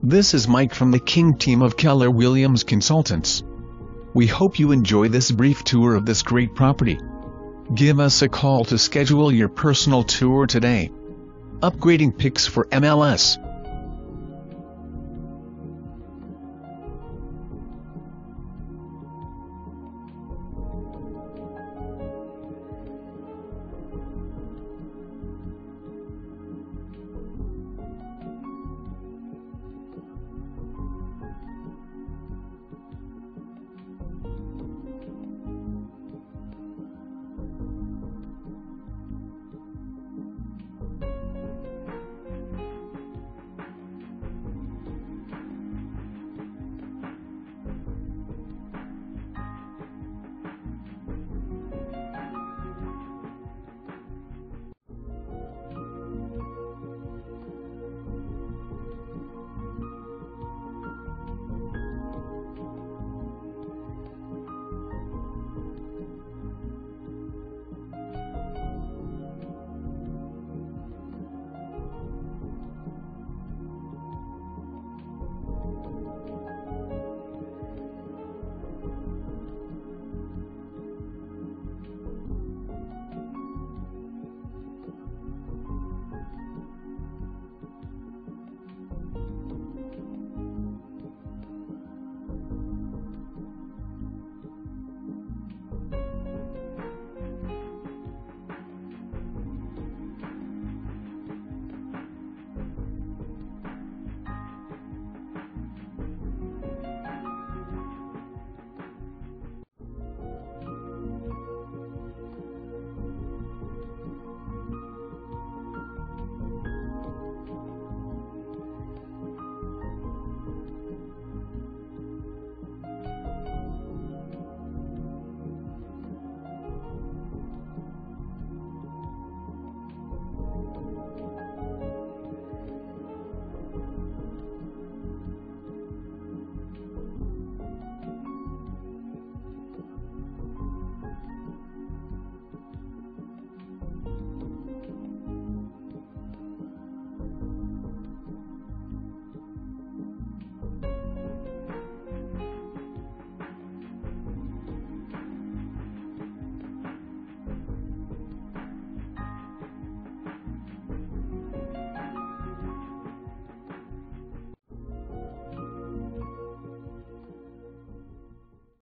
This is Mike from the King team of Keller Williams Consultants. We hope you enjoy this brief tour of this great property. Give us a call to schedule your personal tour today. Upgrading picks for MLS.